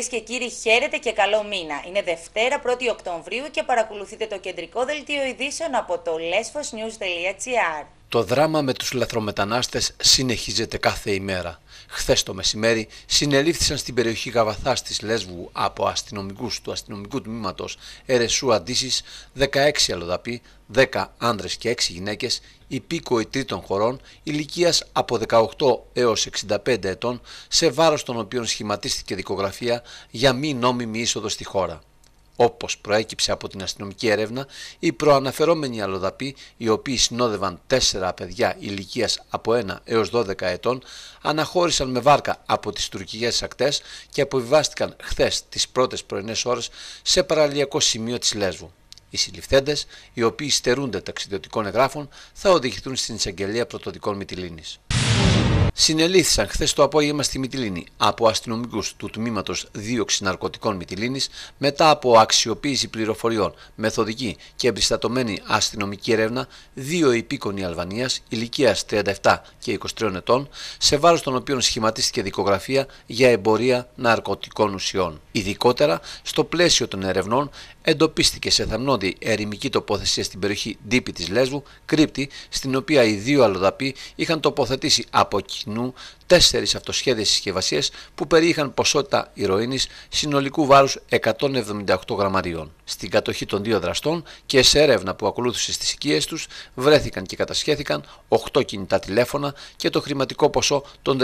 Κυρίες και κύριοι, χαίρετε και καλό μήνα. Είναι Δευτέρα 1η Οκτωβρίου και παρακολουθείτε το κεντρικό δελτίο ειδήσεων από το lesvosnews.gr. Το δράμα με τους λαθρομετανάστες συνεχίζεται κάθε ημέρα. Χθες το μεσημέρι συνελήφθησαν στην περιοχή Γαβαθάς της Λέσβου από αστυνομικούς του αστυνομικού τμήματος Ερεσού Αντίσης 16 αλλοδαποί, 10 άνδρες και 6 γυναίκες, υπήκοοι τρίτων χωρών, ηλικίας από 18 έως 65 ετών, σε βάρος των οποίων σχηματίστηκε δικογραφία για μη νόμιμη είσοδο στη χώρα. Όπως προέκυψε από την αστυνομική έρευνα, οι προαναφερόμενοι αλλοδαποί, οι οποίοι συνόδευαν 4 παιδιά ηλικίας από 1 έως 12 ετών, αναχώρησαν με βάρκα από τις τουρκικές ακτές και αποβιβάστηκαν χθες τις πρώτες πρωινές ώρες σε παραλιακό σημείο της Λέσβου. Οι συλληφθέντες, οι οποίοι στερούνται ταξιδιωτικών εγγράφων, θα οδηγηθούν στην εισαγγελία πρωτοδικών Μυτιλήνης. Συνελήφθησαν χθες το απόγευμα στη Μυτιλήνη από αστυνομικούς του τμήματος δίωξη ναρκωτικών Μυτιλήνης μετά από αξιοποίηση πληροφοριών, μεθοδική και εμπεριστατωμένη αστυνομική έρευνα 2 υπήκονοι Αλβανίας ηλικίας 37 και 23 ετών, σε βάρος των οποίων σχηματίστηκε δικογραφία για εμπορία ναρκωτικών ουσιών. Ειδικότερα, στο πλαίσιο των ερευνών, εντοπίστηκε σε θαμνώδη ερημική τοποθεσία στην περιοχή Ντύπη της Λέσβου κρύπτη, στην οποία οι 2 αλλοδαποί είχαν τοποθετήσει από κοινού 4 αυτοσχέδιες συσκευασίες που περιείχαν ποσότητα ηρωίνης συνολικού βάρους 178 γραμμαρίων. Στην κατοχή των 2 δραστών και σε έρευνα που ακολούθησε στις οικίες τους βρέθηκαν και κατασχέθηκαν 8 κινητά τηλέφωνα και το χρηματικό ποσό των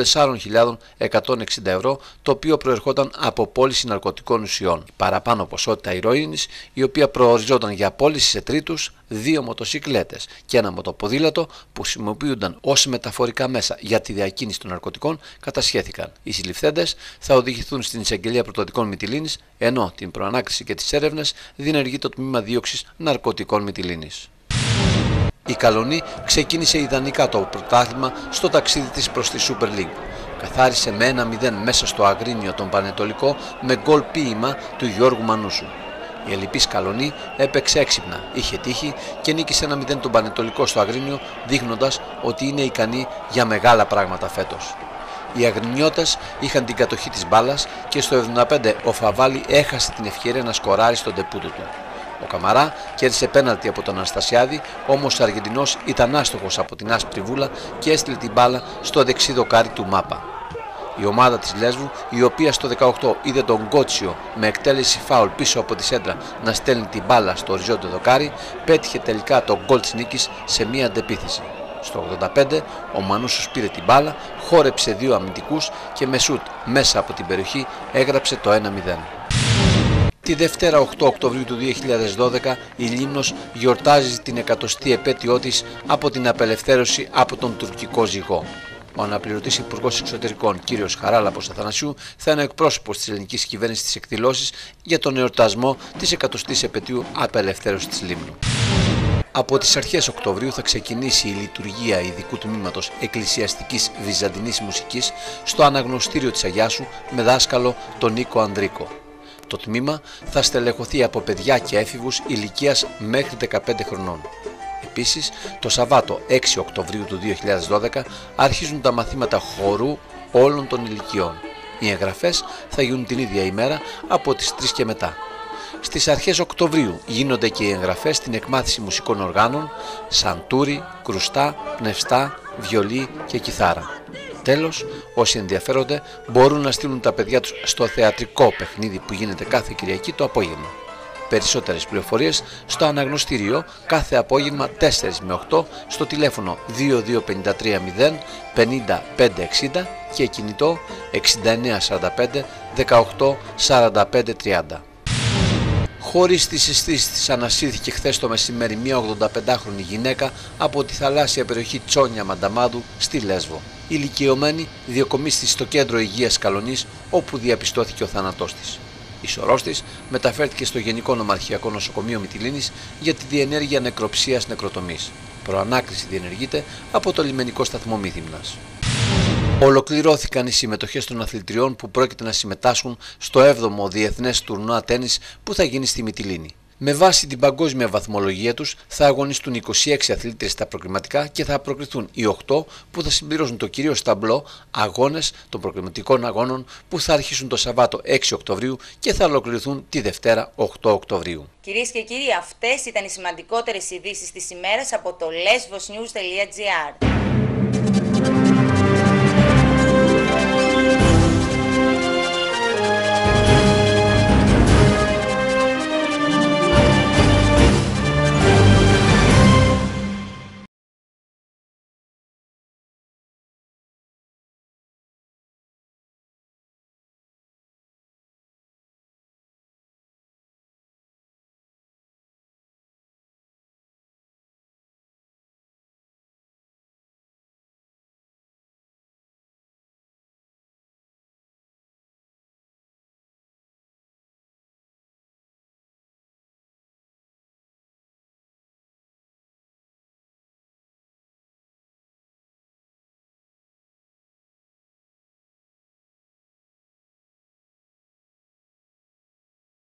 4.160 ευρώ, το οποίο προερχόταν από πώληση ναρκωτικών ουσιών. Παραπάνω ποσότητα ηρωίνης, η οποία προοριζόταν για πώληση σε τρίτους, 2 μοτοσυκλέτες και ένα μοτοποδήλατο που χρησιμοποιούνταν ως μεταφορικά μέσα για τη διακίνηση των ναρκωτικών, κατασχέθηκαν. Οι συλληφθέντες θα οδηγηθούν στην εισαγγελία πρωτοδικών Μυτιλήνης, ενώ την προανάκριση και τις έρευνες διενεργεί το τμήμα δίωξης ναρκωτικών Μυτιλήνης. Η Καλονή ξεκίνησε ιδανικά το πρωτάθλημα στο ταξίδι της προς τη Super League. Καθάρισε με 1-0 μέσα στο Αγρίνιο τον Πανετολικό με γκολ ποίημα του Γιώργου Μανούσου. Η ελλειπής Καλονή έπαιξε έξυπνα, είχε τύχη και νίκησε 1-0 τον Πανετολικό στο Αγρίνιο, δείχνοντας ότι είναι ικανή για μεγάλα πράγματα φέτος. Οι Αγρινιώτες είχαν την κατοχή της μπάλας και στο 75 ο Φαβάλη έχασε την ευκαιρία να σκοράρει στον ντεπούτο του. Ο Καμαρά κέρδισε πέναλτι από τον Αναστασιάδη, όμως ο Αργεντινός ήταν άστοχος από την άσπρη βούλα και έστειλε την μπάλα στο δεξί δοκάρι του Μάπα. Η ομάδα της Λέσβου, η οποία στο 18 είδε τον Γκότσιο με εκτέλεση φάουλ πίσω από τη σέντρα να στέλνει την μπάλα στο οριζόντιο δοκάρι, πέτυχε τελικά τον γκολ της νίκης σε μία αντεπίθεση. Στο 85 ο Μανούσος πήρε την μπάλα, χόρεψε 2 αμυντικούς και με σουτ μέσα από την περιοχή έγραψε το 1-0. Τη Δευτέρα 8 Οκτωβρίου του 2012 η Λίμνος γιορτάζει την 100η επέτειό της από την απελευθέρωση από τον τουρκικό ζυγό. Ο αναπληρωτής Υπουργός Εξωτερικών κ. Χαράλαμπος Αθανασιού θα είναι εκπρόσωπος της ελληνικής κυβέρνησης στις εκδηλώσεις για τον εορτασμό της 100ης επετείου απελευθέρωσης της Λίμνου. Από τις αρχές Οκτωβρίου θα ξεκινήσει η λειτουργία ειδικού τμήματος εκκλησιαστικής βυζαντινής μουσικής στο αναγνωστήριο της Αγιάσου με δάσκαλο τον Νίκο Ανδρίκο. Το τμήμα θα στελεχωθεί από παιδιά και έφηβους ηλικίας μέχρι 15 χρονών. Επίσης, το Σαββάτο 6 Οκτωβρίου του 2012 αρχίζουν τα μαθήματα χορού όλων των ηλικιών. Οι εγγραφές θα γίνουν την ίδια ημέρα από τις 3 και μετά. Στις αρχές Οκτωβρίου γίνονται και οι εγγραφές στην εκμάθηση μουσικών οργάνων, σαντούρι, κρουστά, πνευστά, βιολί και κιθάρα. Τέλος, όσοι ενδιαφέρονται μπορούν να στείλουν τα παιδιά τους στο θεατρικό παιχνίδι που γίνεται κάθε Κυριακή το απόγευμα. Περισσότερες πληροφορίες στο αναγνωστήριο κάθε απόγευμα 4 με 8 στο τηλέφωνο 22530 5560 και κινητό 6945 18 45 30. Χωρίς τις αισθήσεις της ανασύρθηκε χθες το μεσημέρι μια 85χρονη γυναίκα από τη θαλάσσια περιοχή Τσόνια Μανταμάδου στη Λέσβο. Η ηλικιωμένη διοκομίστηκε στο κέντρο υγείας Καλονής, όπου διαπιστώθηκε ο θάνατός της. Η σωρός της μεταφέρθηκε στο Γενικό Νομαρχιακό Νοσοκομείο Μυτιλήνης για τη διενέργεια νεκροψίας νεκροτομής. Προανάκριση διενεργείται από το λιμενικό σταθμό Μύθυμνας. Ολοκληρώθηκαν οι συμμετοχές των αθλητριών που πρόκειται να συμμετάσχουν στο 7ο Διεθνές Τουρνουά Τένις που θα γίνει στη Μυτιλήνη. Με βάση την παγκόσμια βαθμολογία τους θα αγωνιστούν 26 αθλήτες στα προκριματικά και θα προκριθούν οι 8 που θα συμπληρώσουν το κυρίως ταμπλό αγώνες των προκριματικών αγώνων που θα αρχίσουν το Σαββάτο 6 Οκτωβρίου και θα ολοκληρωθούν τη Δευτέρα 8 Οκτωβρίου. Κυρίες και κύριοι, αυτές ήταν οι σημαντικότερες ειδήσεις της ημέρας από το lesvosnews.gr.